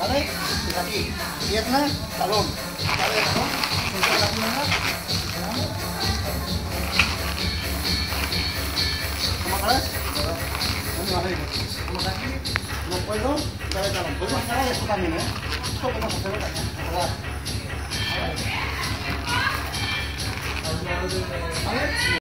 ¿vale? Y aquí, pierna, talón, ¿vale? ¿No? Juntar la pierna, esperamos. ¿Cómo sabes? ¿Dónde vas a ir? Vamos aquí, no puedo, dale talón. Podemos hacer esto también, ¿eh? Esto podemos hacerlo también, ¿verdad? ¿Vale? ¿Vale?